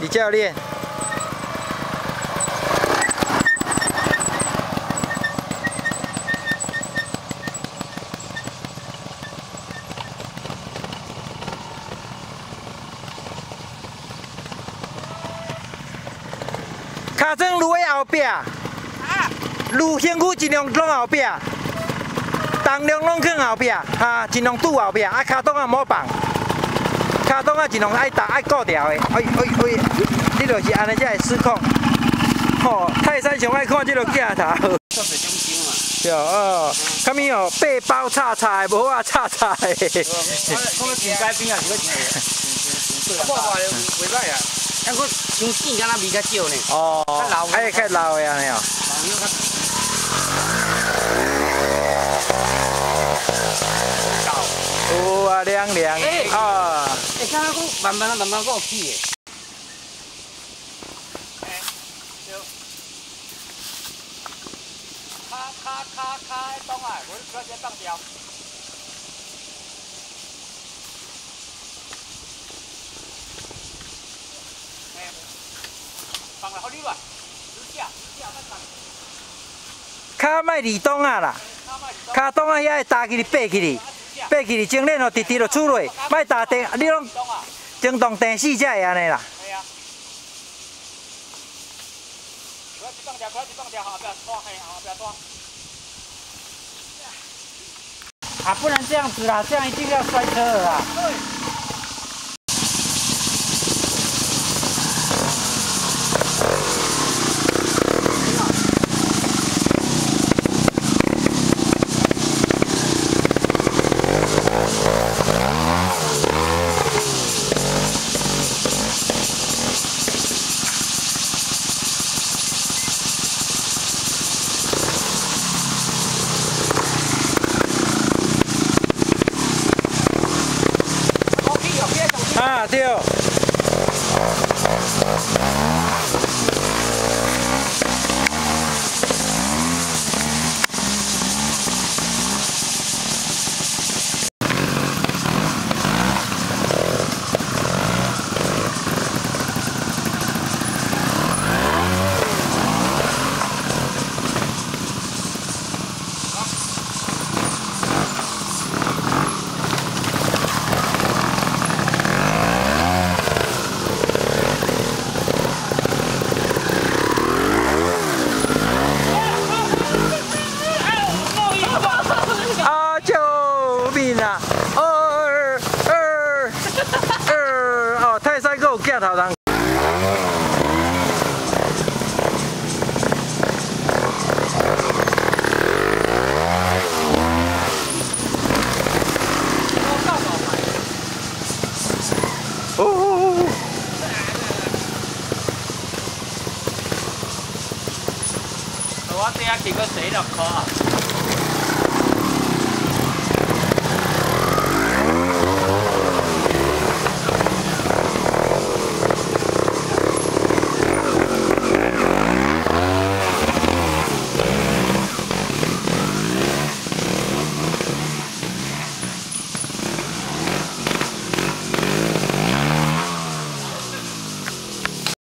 李教练。卡装路的后壁，路身躯尽量拢后壁，重量拢放后壁，尽量拄后壁，卡档啊莫放，卡档啊尽量爱固条的，你就是安尼才会失控。吼，泰山上爱看这个镜头。对哦，啥物哦，八包叉叉的，无啊叉叉的。 我个前街边啊，是个前。我话袂歹啊。咱个伤甜，敢若味较少呢。 哦， 较老， 还较老的安尼哦。有啊，凉凉啊。 敢若讲慢慢有起的。卡迄档啊，无你直接放掉。放了好溜啊！直架莫放。 卡莫移动啊啦，卡档啊遐会搭起哩爬起哩，爬起哩精炼哦，直直就出落，莫搭地，你拢震动电视才会安尼啦。 系啊。快去放掉，后边拖，后边拖。啊，不能这样子啦，这样一定要摔车了啦。对。 啊对。哦，泰山阁有镜头人。哦。我这下几个水了壳。